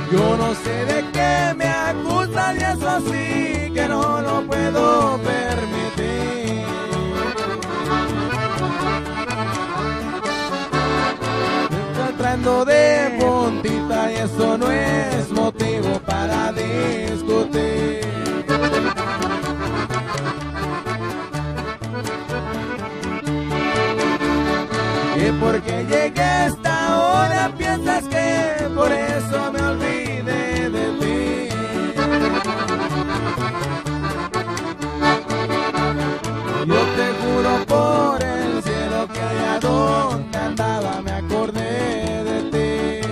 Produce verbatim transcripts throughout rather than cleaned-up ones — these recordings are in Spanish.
Yo no sé de qué me acusan y eso sí que no lo puedo permitir. Me está tratando de puntita y eso no es motivo para discutir. Y porque llegué a esta hora piensas que por eso me olvidé de ti. Yo te juro por el cielo que allá donde andaba me acordé de ti.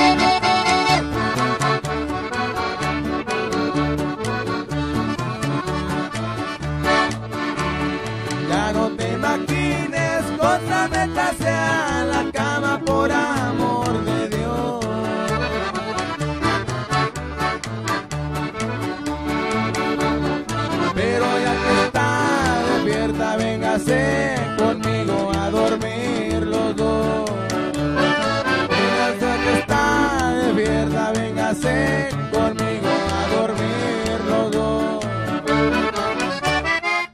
Ya no te imagines cosas metas a la cama por amor de Dios. Pero ya que está despierta, véngase conmigo a dormir los dos. Ya que está despierta, véngase conmigo a dormir los dos.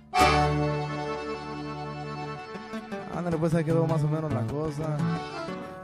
Ándale, pues ahí quedó más o menos la cosa.